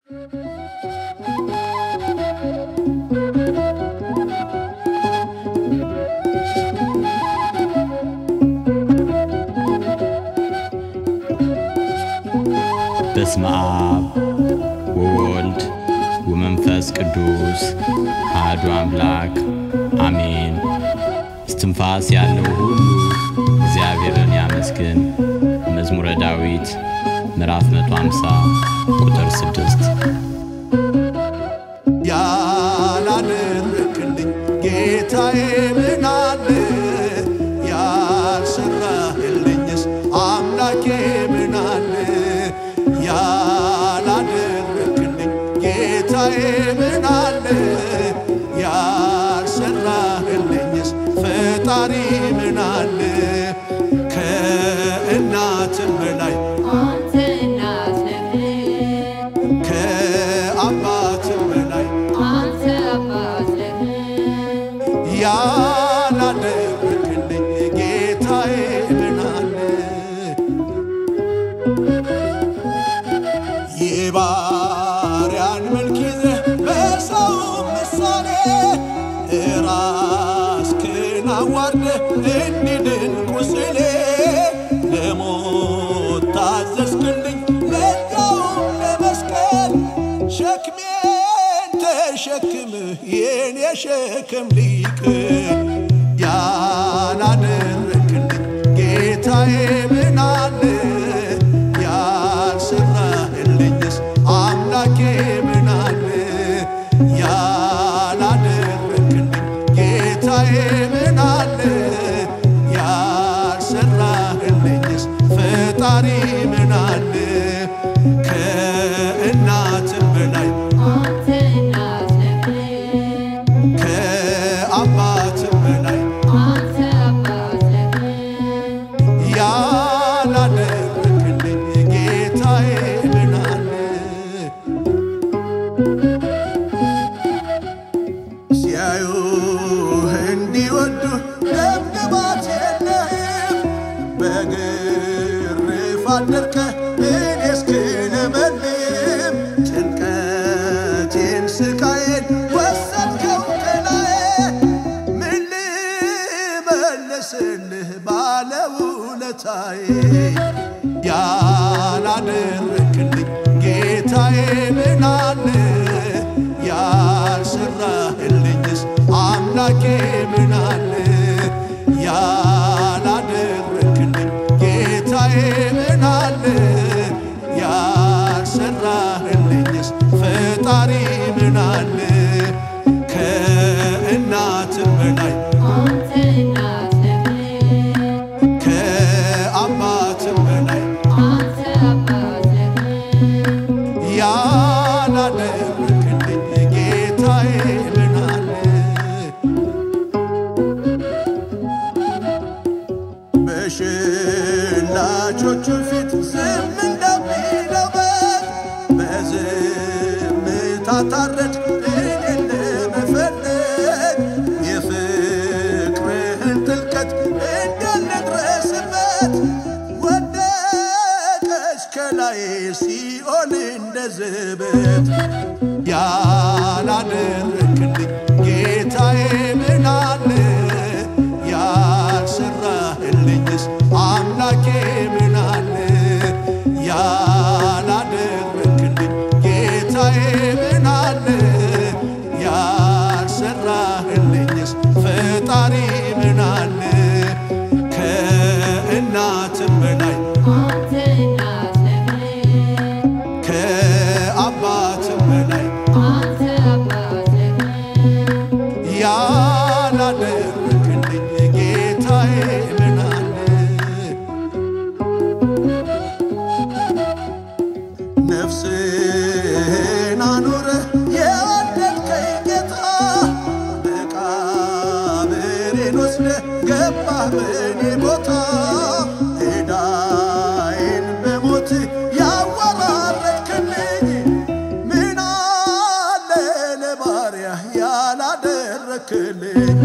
በስመ አብ ወወልድ ወመንፈስ ቅዱስ አሐዱ አምላክ አሜን። እስትንፋስ ያለው ሁሉ እግዚአብሔርን ያመስግን። መዝሙረ ዳዊት ምዕራፍ 150 ቁጥር 6 ያላደረክልኝ ጌታዬ ምን አለ? ያልሰራህልኝስ አምላኬ ምን አለ? ያላደረክልኝ ጌታዬ ምን አለ? ያልሰራህልኝስ ፈጣሪ ምን አለ? ከእናትም በላይ አንተ እናት ነህ፣ ከአባትም በላይ አንተ አባት ነህ። ያላደረክልኝ ጌታዬ ምን አለ? የባሪያን መልክ ይዘህ በሰው ምሳሌ ራስህን አዋርደህ እንዲድን ቁስሌ ለሞት ታዘዝክልኝ ለዚያውም ለመስቀል ሸክሜን ተሸክመህ የኔ ሸክም ሊቅ ያላደረክልኝ ጌታዬ ምን አለ? ያልሰራህልኝስ አምላኬ ምን አለ? ያላደረክልኝ ጌታዬ ምን አለ? ያልሰራህልኝስ ፈጣሪ ምን አለ? ከእናትም በላይ አንተ እናት ነህ፣ ከአባትም በላይ አንተ አባት ነህ። ያላደረክልኝ ጌታዬ ምን አለ? ሲያዩህ እንዲወዱህ ደምግባት የለህም፣ በግርፋት ደርቀህ እኔ እስክለመልም ጭንቀቴን ስቃዬን ወሰድከው ከላዬ ምን ልመልስልህ ባለውለታዬ? ያላደረክልኝ ጌታዬ ምን አለ? ያልሰራህልኝስ አምላኬ ምን አለ? ያላደረክልኝ ጌታዬ ምን አለ? ያልሰራህልኝስ ፈጣሪ ምን አለ? ከእናትም በላይ አንተ እናት ነህ፣ ከአባትም በላይ አንተ አባት ነህ። ያላደረክልኝ ጌታዬ ምን አለ? በሸላቾቹ ፊት ዝም እንደሚለው በግ በዝምታ ታረድ እኔን ለመፈለግ የፍቅርህን ጥልቀት እንዳልደረስበት ወደቀች ከላይ ሲኦል እንደ ዝበት። ያላደረክልኝ ጌታዬ ምን አለ? ያልሰራህልኝስ አምላኬ ምን አለ? ያላደረክልኝ ጌታዬ ምን አለ? ያልሰራህልኝስ ፈጣሪ ምን አለ? ከእናትም በላይ አንተ እናት ነህ፣ ከአባትም በላይ አንተ አባት ነህ። ያላደረክልኝ ጌታዬ ምን አለ? ነፍስህን አኑረህ የወደድከኝ ጌታ መቃብሬን ወስደህ ገባህ በኔ ቦታ። ዕዳዬን በሞትህ ያወራረድክልኝ ምን አለ ለባሪያህ ያላደረክልኝ?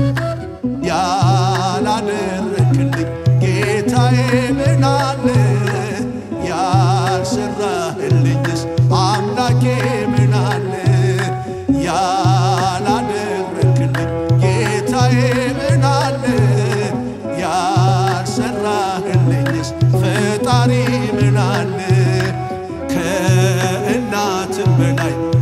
ያላደረክልኝ ጌታዬ ምን አለ? ያልሰራህልኝስ አምላኬ በላይ